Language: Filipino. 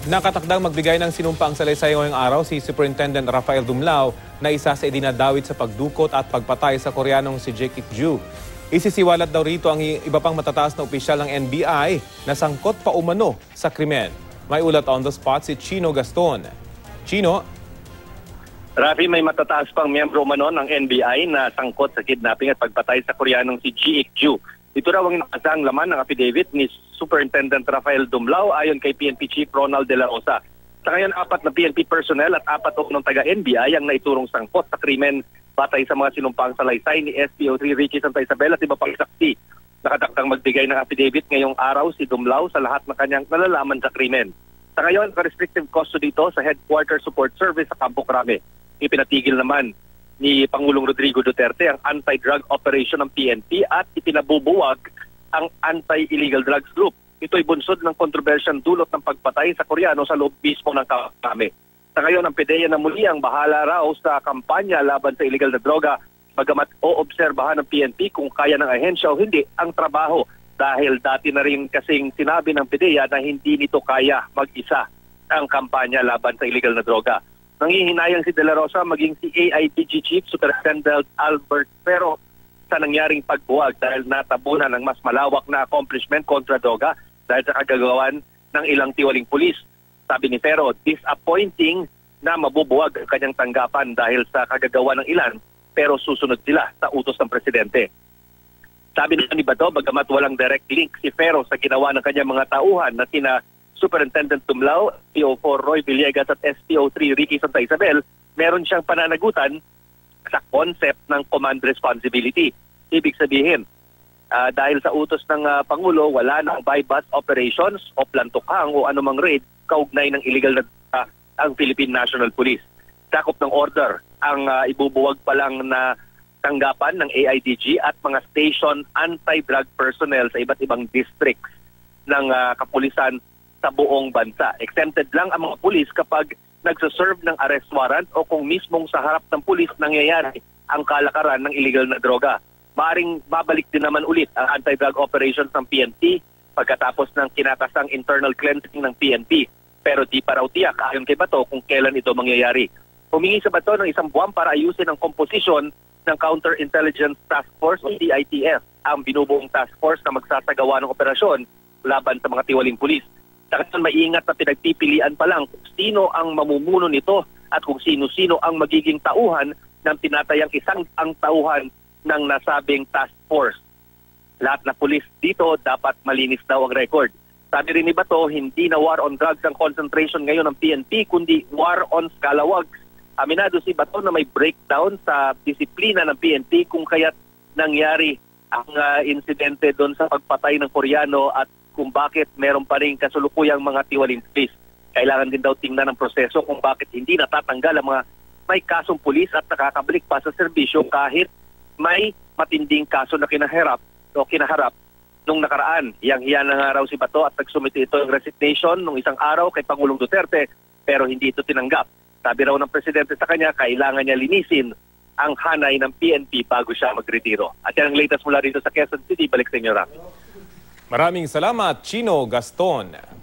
Nakatakdang magbigay ng sinumpaang salaysay ngayong araw si Superintendent Rafael Dumlao na isa sa idinadawit sa pagdukot at pagpatay sa Koreanong si Jae Kik-ju. Isisiwalat daw rito ang iba pang matataas na opisyal ng NBI na sangkot pa umano sa krimen. May ulat on the spot si Chino Gaston. Chino? Rafi, may matataas pang miyembro umano ng NBI na sangkot sa kidnapping at pagpatay sa Koreanong si Jae Kik-ju. Ito raw ang nakasang laman ng affidavit ni Superintendent Rafael Dumlao ayon kay PNP Chief Ronald De La Rosa. Sa ngayon, 4 na PNP personnel at 4 ng taga-NBI ang naiturong sangkot sa krimen batay sa mga sinumpang salaysay ni SPO3 Ricky Santa Isabel at iba pang saksi. Nakatakdang magbigay ng affidavit ngayong araw si Dumlao sa lahat ng kanyang nalalaman sa krimen. Sa ngayon, restrictive custody dito sa Headquarters Support Service sa Campo Crame. Ipinatigil naman ni Pangulong Rodrigo Duterte ang anti-drug operation ng PNP at ipinabubuwag ang anti-illegal drugs group. Ito'y bunsod ng kontrobersyang dulot ng pagpatay sa Koreano sa loob mismo ng Kamame. Sa ngayon, ang PDEA na muli ang bahala raw sa kampanya laban sa illegal na droga, bagamat oobserbahan ng PNP kung kaya ng ahensya o hindi ang trabaho dahil dati na rin kasing sinabi ng PDEA na hindi nito kaya mag-isa ang kampanya laban sa illegal na droga. Nangihinayang si De La Rosa maging si AIDG Chief Superintendent Albert Pero sa nangyaring pagbuwag dahil natabunan ng mas malawak na accomplishment kontra droga dahil sa kagagawan ng ilang tiwaling pulis. Sabi ni Pero, disappointing na mabubuwag ang kanyang tanggapan dahil sa kagagawa ng ilan pero susunod sila sa utos ng presidente. Sabi ni Bato, bagamat walang direct link si Pero sa ginawa ng kanyang mga tauhan na sina Superintendent Dumlao, SPO4 Roy Villegas at SPO3 Ricky Santa Isabel, meron siyang pananagutan sa concept ng command responsibility. Ibig sabihin, dahil sa utos ng Pangulo, wala nang buy-bust operations o plantukhang o anumang raid kaugnay ng illegal na ang Philippine National Police. Sakop ng order ang ibubuwag pa lang na tanggapan ng AIDG at mga station anti-drug personnel sa iba't ibang districts ng kapulisan sa buong bansa. Exempted lang ang mga pulis kapag nagsaserve ng arrest warrant o kung mismong sa harap ng pulis nangyayari ang kalakaran ng illegal na droga. Maaring babalik din naman ulit ang anti-drug operations ng PNP pagkatapos ng kinakasang internal cleansing ng PNP. Pero di pa raw tiyak ayon kay Bato kung kailan ito mangyayari. Humingi sa Bato ng 1 buwan para ayusin ang komposisyon ng Counterintelligence Task Force o CITF, ang binubuong task force na magsasagawa ng operasyon laban sa mga tiwaling pulis. Saan maingat na pinagpipilian pa lang kung sino ang mamumuno nito at kung sino-sino ang magiging tauhan ng tinatayang isang ang tauhan ng nasabing task force. Lahat na pulis dito dapat malinis daw ang record. Sabi rin ni Bato, hindi na war on drugs ang concentration ngayon ng PNP kundi war on scalawags. Aminado si Bato na may breakdown sa disiplina ng PNP kung kaya't nangyari ang insidente doon sa pagpatay ng Koreano at kung bakit meron pa rin kasulukuyang mga tiwaling pulis. Kailangan din daw tingnan ng proseso kung bakit hindi natatanggal ang mga may kasong pulis at nakakabalik pa sa serbisyo kahit may matinding kaso na kinaharap nung nakaraan. Yang-hiya na nga raw si Bato at nagsumite ito ng resignation nung isang araw kay Pangulong Duterte pero hindi ito tinanggap. Sabi raw ng presidente sa kanya, kailangan niya linisin ang hanay ng PNP bago siya magretiro. At yan ang latest mula dito sa Quezon City. Balik sa inyo, Rafi. Maraming salamat, Chino Gaston.